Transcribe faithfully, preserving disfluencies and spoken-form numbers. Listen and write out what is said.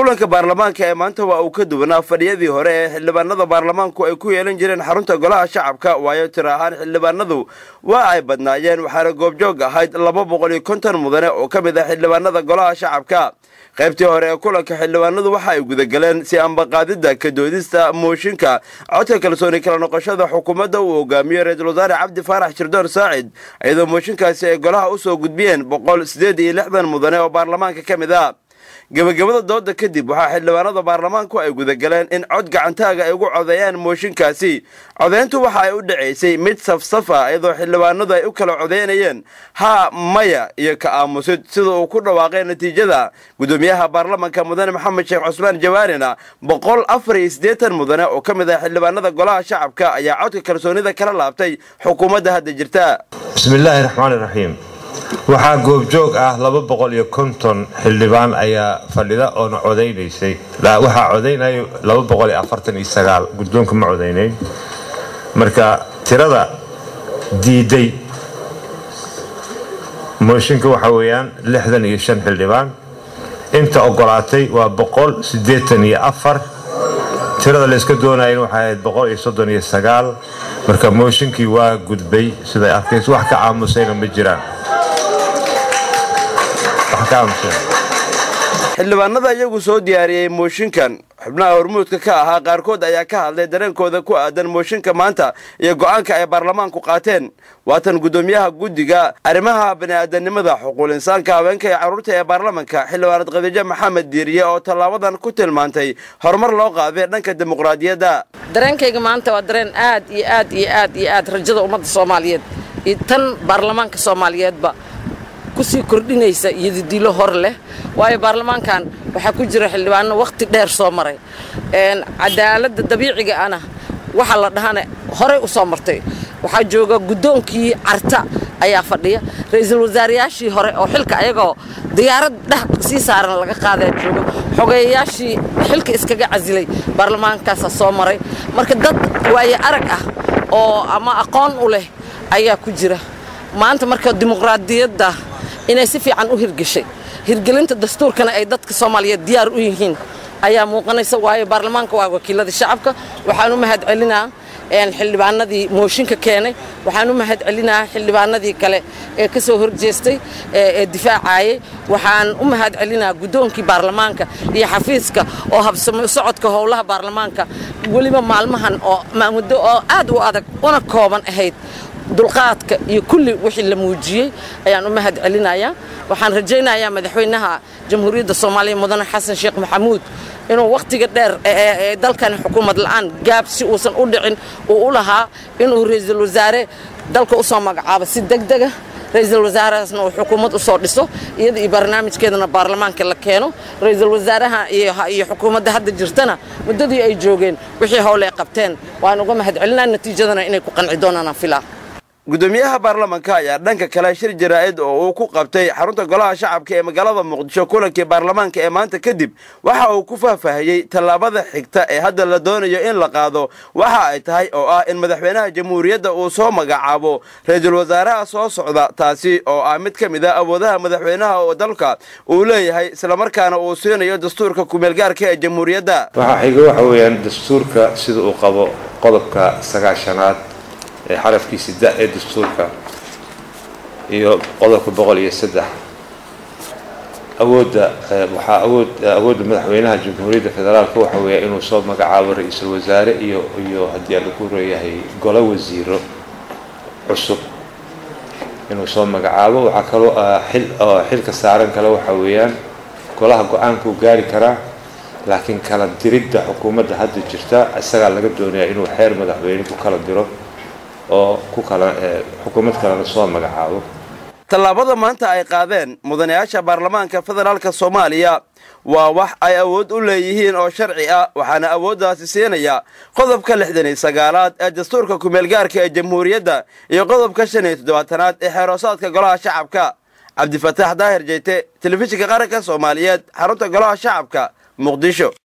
kulanka baarlamaanka ee maanta waa uu ka duwanaa fadhiyadii hore ee xildhibaanada baarlamaanku ay ku yeelan jireen xarunta golaha shacabka waayo tir ahaan xildhibaanadu waa ay badnaayeen waxaana goobjoog ahayd laba boqol iyo konton mudane oo ka mid ah xildhibaanada golaha shacabka qaybtii hore ee kulanka xildhibaanadu waxa ay gudagaleen si ambaqaadida ka doodista mooshinka codka kalsooni kala noqoshada xukuumadda uu hogaamiyo ra-iisul wasaare cabdi faarax shirdoon saacid iyadoo mooshinkaasi ay golaha u soo gudbiyeen boqol sideed iyo lixdan mudane oo baarlamaanka ka mid ah gabagabada dooda kadib waxaa xildhibaanada baarlamaanku ay gudagaleen in cod gacantaaga ay ugu codeeyaan mooshinkaasi codeyntu waxa ay u dhacaysay mid safsafa iyadoo xildhibaanadu ay u kala codeynayeen haa maya iyo ka aamusid sida uu ku dhawaaqay natiijada gudoomiyaha baarlamaanka mudane maxamed sheekh cusmaan jawaarina boqol afar iyo siddeetan mudane oo ka mid ah xildhibaanada golaha shacabka ayaa codka kalsoonida kala laabtay xukuumadda hadda jirta. bismillaahi raxmaani raxiim. waxaa goobjoog ah laba boqol iyo konton xildhibaan ayaa fadhida oona codeynaysay waxaa codeynayo laba boqol iyo afartan iyo sagaal guddoonka ma codeynayn marka tirada diiday mooshinka waxa weeyaan lixdan iyo shan xildhibaan inta ogolaatay waa boqol siddeetan iyo afar tirada la iska doonayeen waxay ahayd boqol iyo soddon iyo sagaal marka mooshinkii waa gudbay siday arkays wax ka aamusayna ma jiraan. xildhibaanada iyagu soo diyaariyey mooshinkan xubnaha hormuudka ka ahaa qaarkood ayaa ka hadlay dareenkooda ku aadan mooshinka maanta iyo go'aanka ay baarlamaanku qaateen waatan gudoomiyaha guddiga arrimaha bani'aadanimada xuquuqul insaanka haweenka iyo carruurta ee baarlamaanka xildhibaanad khadiijo maxamed diiriye oo tallaabadan ku tilmaantay horumar loo qaaday dhanka dimuqraadiyadda. dareenkayga maanta waa dareen aad iyo aad iyo aad iyo aad rajada ummadda soomaaliyeed iyo tan baarlamaanka soomaaliyeedba kusii kordhinaysa iyo dilo hor leh waayo baarlamaankan waxa ku jira xildhibaano waqti dheer soo maray een cadaaladda dabiiciga ana waxa la dhahanay hore u soo martay waxa jooga gudoonkii carta ayaa fadhiya ra'iisul wasaarayaashii hore oo xilka ayagoo diyaarad dhax si saaran laga qaaday jooga xogeeyaashii xilka iskaga casilay baarlamaankaas soo maray marka dad way arag ah oo ama aqoon u leh ayaa ku jira maanta marka dimuqraadiyadda inay si fiican u hirgashay hirgelinta dastuurkana ay dadka Soomaaliyeed diyaar u yihiin ayaa muuqanaysa waayo baarlamaanka waa wakiilada shacabka waxaan u mahad celinaa een xildhibaanadii mooshinka keenay waxaan u mahad celinaa xildhibaanadii kale ee ka soo horjeestay ee difaacayay waxaan u mahad celinaa gudoonkii baarlamaanka iyo xafiiska oo habsamo socodka howlaha baarlamaanka waliba maalmahan oo muddo oo aad u adag una kooban ahayd dulqaadka iyo kulli wixii la muujiyay ayaan u mahad celinayaa waxaan rajaynayaa madaxweynaha jamhuuriyadda Soomaaliya mudane xasan sheekh maxamuud inuu waqtiga dheer ee dalkan xukuumad la'aan gaab si uusan u dhicin oo u lahaa inuu ra'iisul wasaare dalka u soo magacaabo si degdeg ah ra'iisul wasaarahaasna uu xukuumad u soo dhiso iyada iyo barnaamijkeedana baarlamaanka la keeno ra'iisul wasaaraha iyo xukuumadda hadda jirtana muddadii ay joogeen wixii howle qabteen waan uga mahad celinaa natiijadana inay ku qanci doonaan filaa. gudoomiyaha baarlamaanka ayaa dhanka kale shir jaraa'id oo uu ku qabtay xarunta golaha shacabka ee magaalada muqdisho kulankii baarlamaanka ee maanta kadib waxa uu ku faahfaahiyey tallaabada xigta ee hadda la doonayo in la qaado waxa ay tahay oo ah in madaxweynaha jamhuuriyadda uu soo magacaabo ra'iisul wasaaraha soo socda taasi oo ah mid ka mid ah awoodaha madaxweynaha oo dalka uu leeyahay isla markaana uu siinayo dastuurka ku-meelgaarka ee jamhuuriyadda. waxa xiga waxa weeyaan dastuurka sida uu qabo qodobka sagaashanaad xarafkiisa da ee dastuurka iyo qodobka boqol iyo saddex awoodda waxa awood awoodda madaxweynaha jamhuuriyadda federaalka waxa weeye inuu soo magacaabo ra'iisul wasaare iyo iyo haddii uu ku leeyahay golo wasiiro cusub inuu soo magacaabo waxa kaloo xil xilka saaran kale waxa weeyaan golaha go'aanka uu gaari karaa laakiin kala diridda xukuumadda hadda jirta isaga laga doonayaa inuu xeer madaxweyne ku kala diro oo ku kala xukuumad kale soo magacaabo. tallaabada maanta ay qaadeen mudanayaasha baarlamaanka federaalka Soomaaliya waa wax ay awood u leeyihiin oo sharci ah waxaana awooddaasi siinaya qodobka lixdan iyo sagaalaad ee dastuurka ku-meelgaarka ee jamhuuriyadda iyo qodobka shan iyo toddobaatanaad ee xeeroosaadka golaha shacabka. cabdi fataax daahir jeyte telefishinka qaranka Soomaaliyeed xarunta golaha shacabka muqdisho.